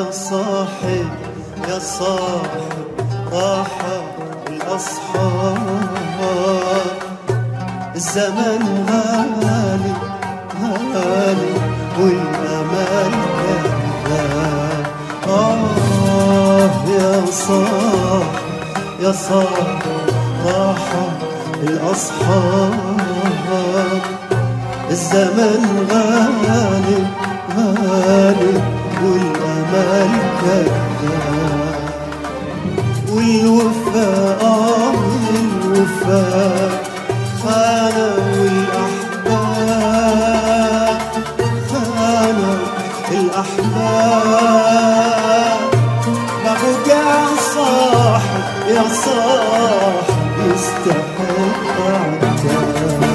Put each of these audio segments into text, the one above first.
صاحب يا صاحب راحة الأصحاب. الزمن غالي غالي والأمل كذاب. يا صاحب يا صاحب راحة الأصحاب. الزمن غالي غالي والأمل كذاب. والوفاء الوفاء خانة والأحباب خانة الأحباب. ما بقى صاحب يا صاحب يستحق عتاب.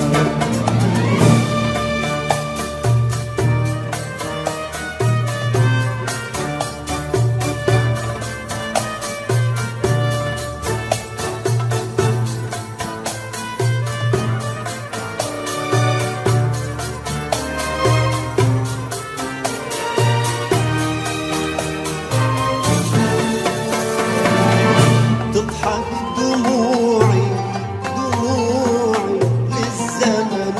تضحك دموعي دموعي للزمن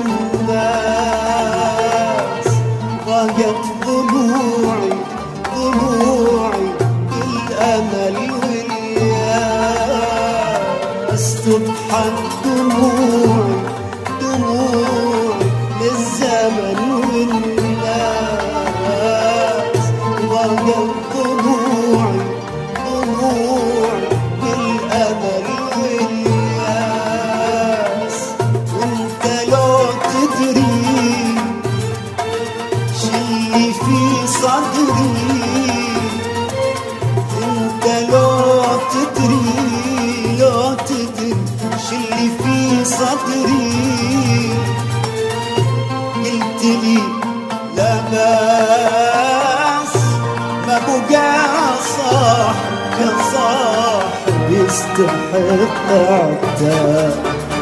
والناس. ضاقت ضلوعي ضلوعي بالأمل والياس. تضحك دموعي دموعي للزمن والناس. ضاقت ضلوعي ضلوعي بالأمل والياس. وانت لو تدري شي في صدري. انت لو تدري لو تدري شي في صدري. قلت لي لا باس ما بقى صاحب يا صاحب يستحق عتاب.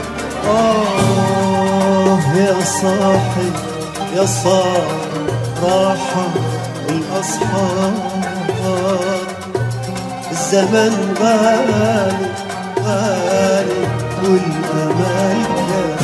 يا صاحب يا صاحب راحة الأصحاب. الزمن غالي غالي والأمل كذاب.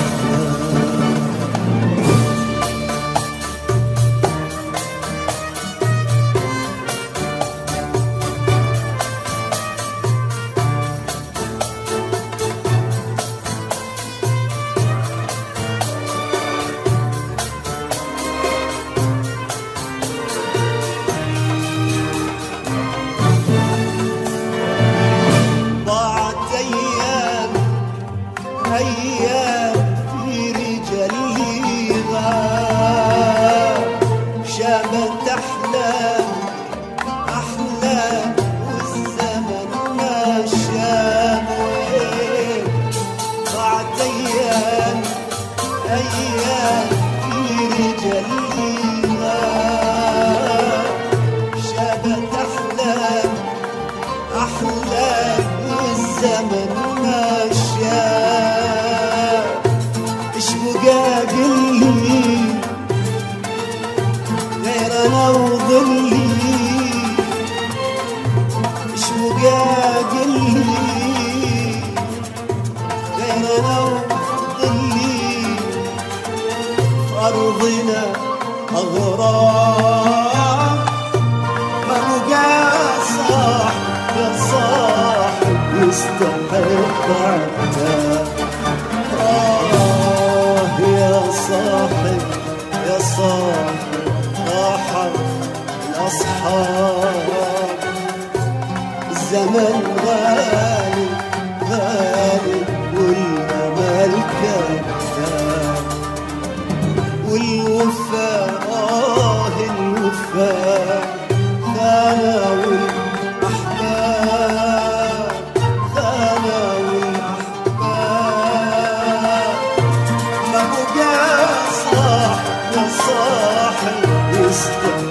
أيام في رجالي غاب. شابت أحلام أحلام والزمن ما شاب. ضاعت أيام أيام في رجالي غاب. شابت أحلام أحلام والزمن ما شاب. ايش بقى قلي غير انا وظلي. ايش بقى قلي غير انا وظلي. ارضنا اغراب ما بقى صاحب يا صاحب يستحق عتاب. يا صاحب يا صاحب راحة الأصحاب. الزمن غالي غالي والأمل كذاب. والوفاء الوفاء خانة والأحباب خانة والأحباب. ما بقى صاحب يا صاحب يستحق